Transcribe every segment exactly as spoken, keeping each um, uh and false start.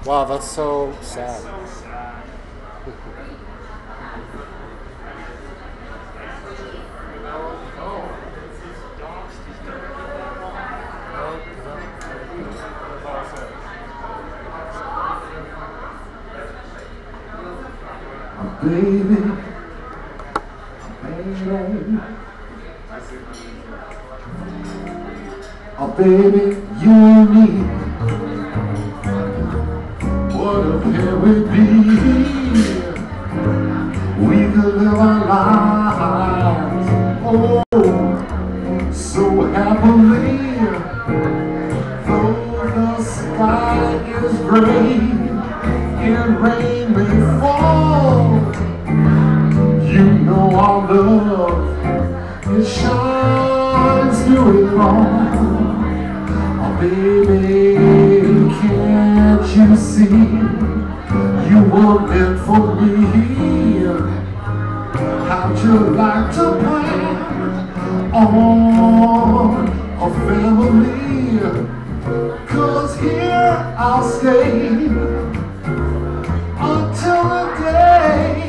Wow, that's so sad. Baby, baby, oh baby, you and me, what a pair we'd be. We could live our lives, oh, so happily. Though the sky is gray and rain may fall, you know our love, it shines through it all. Oh baby, can't you see, you were meant for me. How'd you like to plan on a family? 'Cause here I'll stay until the day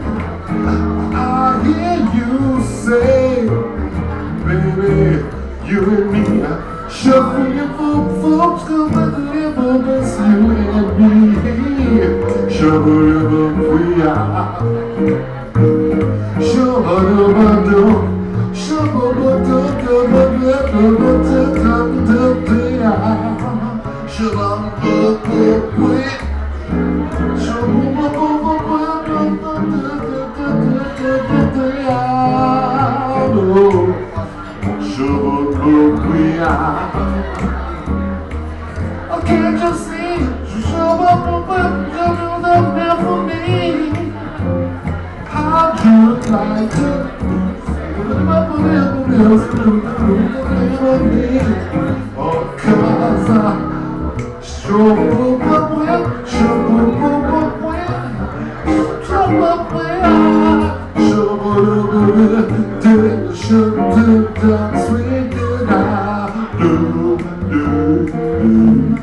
I hear you say, baby, you and me, shuffle your foot, folks, come and live on this, you and me. Shuffle your foot, we are. Shuffle your foot, shuffle your foot, shuffle your foot, I can't just see, show up and come up there for me. How'd you like to oh, 'cause I stroke up with, stroke up with, stroke up with, stroke up with, did should do that sweet good I do, do, do.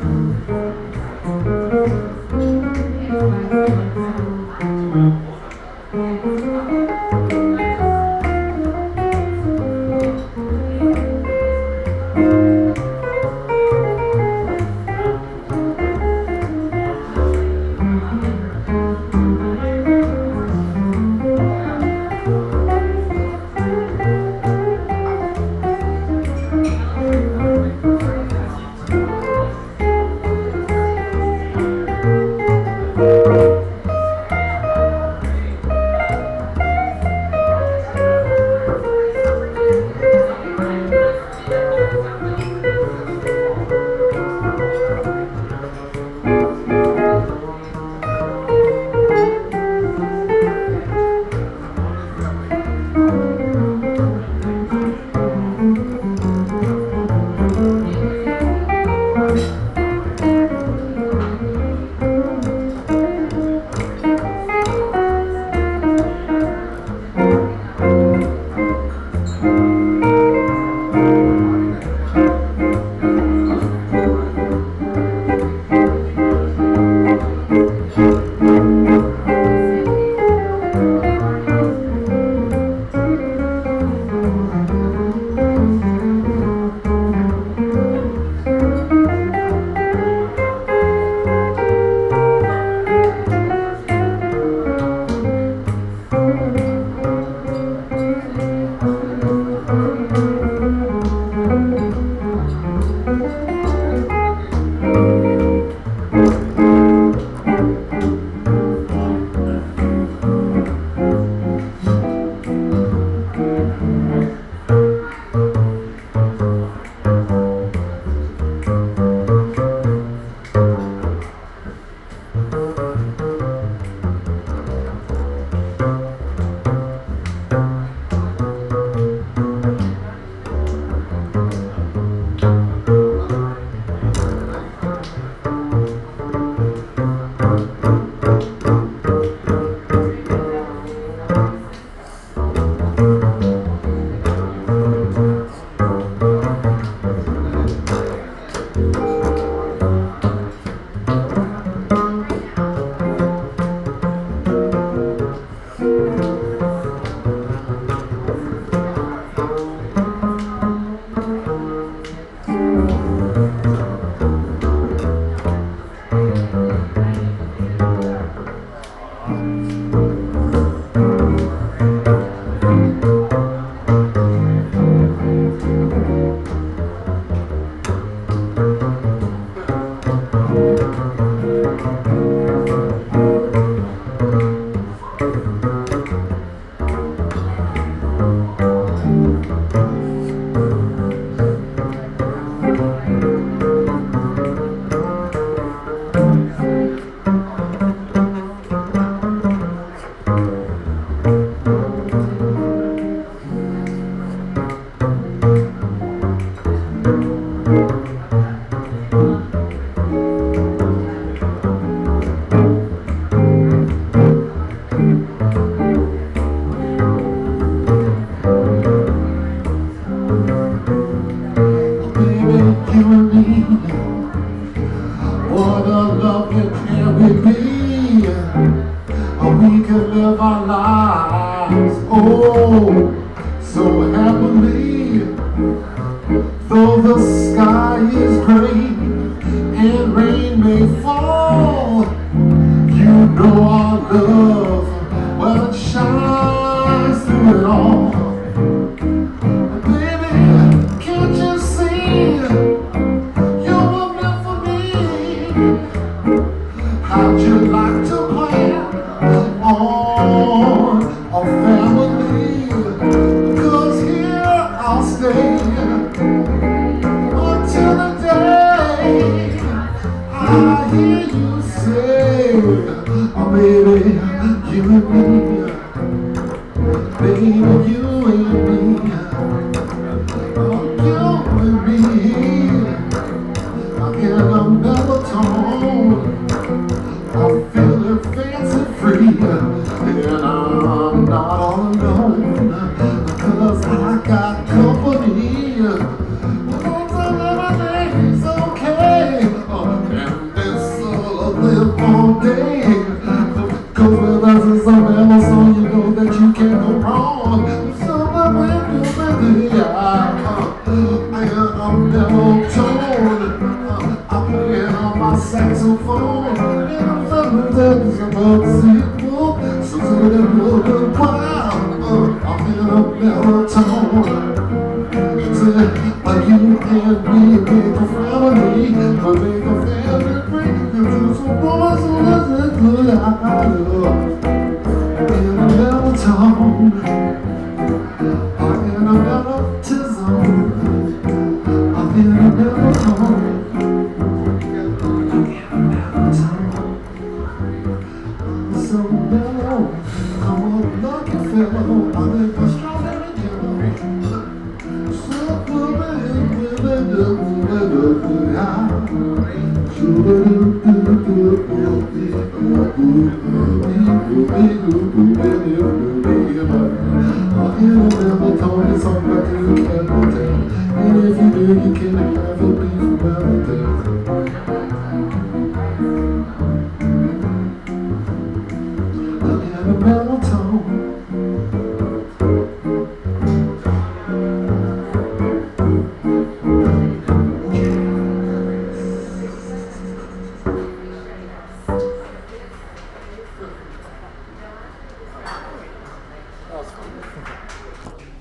love, well, it shines through it all. Baby, can't you see you were meant for me? How'd you like to plan on a family? Cause here I'll stay until the day I hear you say, oh baby, you and me, baby, you and me, oh you and me, in a mellow tone, I'm feeling fancy free, and I'm not all alone, cause I got company. Everything's okay, and this will live all day. Cause with us it's a mellow song, you know that you can't go wrong. So I'm with you, baby, I am a mellow tone. I'm playing on my saxophone, and I'm feeling that it's about to see it move. So to the little while, I'm in a mellow tone. But you and me make a family, but make a family free. Cause it's a boy, so let's get good. I love in a mellow tone, I'm in a mellow zone, I'm in a mellow tone, I'm so mellow, I'm a lucky fellow, I'm in a strawberry generation. And if you do, you can have a beef about it. I'm in a mellow tone. That was fun.